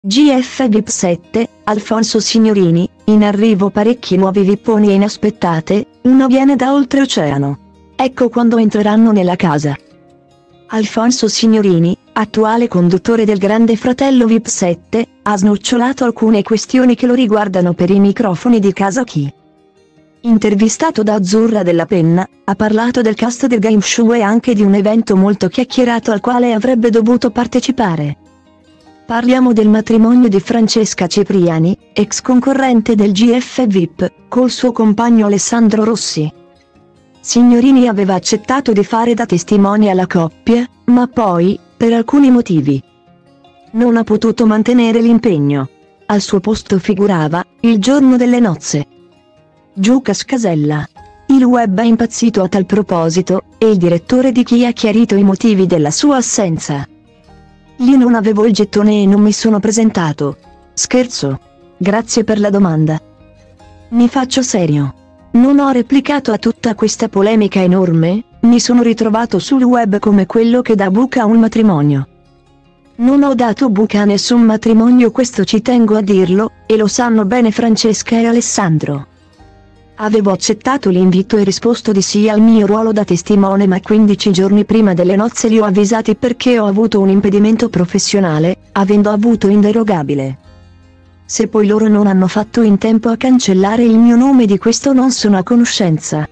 GF VIP 7, Alfonso Signorini, in arrivo parecchi nuovi vipponi e inaspettate, uno viene da oltreoceano. Ecco quando entreranno nella casa. Alfonso Signorini, attuale conduttore del Grande Fratello VIP 7, ha snocciolato alcune questioni che lo riguardano per i microfoni di Casa Chi. Intervistato da Azzurra della Penna, ha parlato del cast del game show e anche di un evento molto chiacchierato al quale avrebbe dovuto partecipare. Parliamo del matrimonio di Francesca Cipriani, ex concorrente del GF VIP, col suo compagno Alessandro Rossi. Signorini aveva accettato di fare da testimone alla coppia, ma poi, per alcuni motivi, non ha potuto mantenere l'impegno. Al suo posto figurava, il giorno delle nozze, Giucas Casella. Il web è impazzito a tal proposito, e il direttore di Chi ha chiarito i motivi della sua assenza. Lì non avevo il gettone e non mi sono presentato. Scherzo. Grazie per la domanda. Mi faccio serio. Non ho replicato a tutta questa polemica enorme, mi sono ritrovato sul web come quello che dà buca a un matrimonio. Non ho dato buca a nessun matrimonio, questo ci tengo a dirlo, e lo sanno bene Francesca e Alessandro. Avevo accettato l'invito e risposto di sì al mio ruolo da testimone, ma 15 giorni prima delle nozze li ho avvisati perché ho avuto un impedimento professionale, avendo avuto inderogabile. Se poi loro non hanno fatto in tempo a cancellare il mio nome, di questo non sono a conoscenza.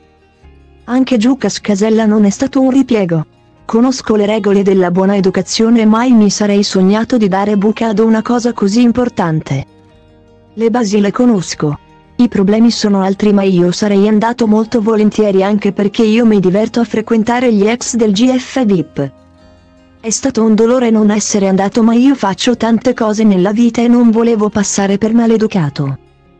Anche Giucas Casella non è stato un ripiego. Conosco le regole della buona educazione e mai mi sarei sognato di dare buca ad una cosa così importante. Le basi le conosco. I problemi sono altri, ma io sarei andato molto volentieri, anche perché io mi diverto a frequentare gli ex del GF VIP. È stato un dolore non essere andato, ma io faccio tante cose nella vita e non volevo passare per maleducato.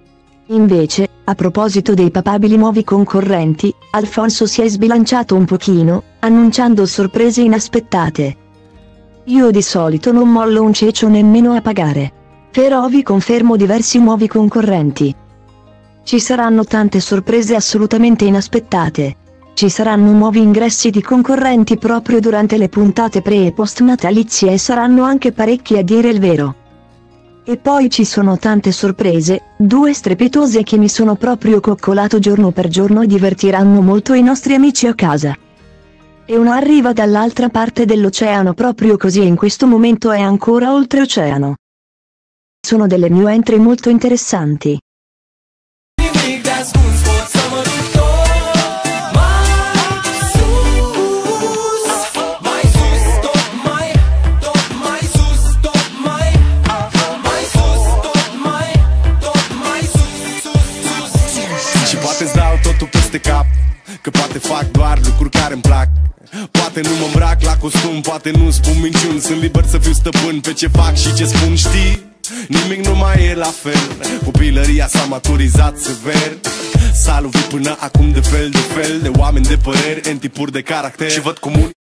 Invece, a proposito dei papabili nuovi concorrenti, Alfonso si è sbilanciato un pochino, annunciando sorprese inaspettate. Io di solito non mollo un cecio nemmeno a pagare. Però vi confermo diversi nuovi concorrenti. Ci saranno tante sorprese assolutamente inaspettate. Ci saranno nuovi ingressi di concorrenti proprio durante le puntate pre e post natalizie, e saranno anche parecchi a dire il vero. E poi ci sono tante sorprese, due strepitose che mi sono proprio coccolato giorno per giorno e divertiranno molto i nostri amici a casa. E uno arriva dall'altra parte dell'oceano proprio così, e in questo momento è ancora oltreoceano. Sono delle new entry molto interessanti. Poate-ți dau totul peste cap, că poate fac doar lucruri care îmi plac. Poate nu mă îmbrac la costum, poate nu spun minciuni. Sunt liber să fiu stăpân pe ce fac și ce spun, știi? Nimic nu mai e la fel. Copilăria s-a maturizat sever. S-a lovit până acum de fel de fel de oameni de păreri, în tipuri de caracter. Și văd comun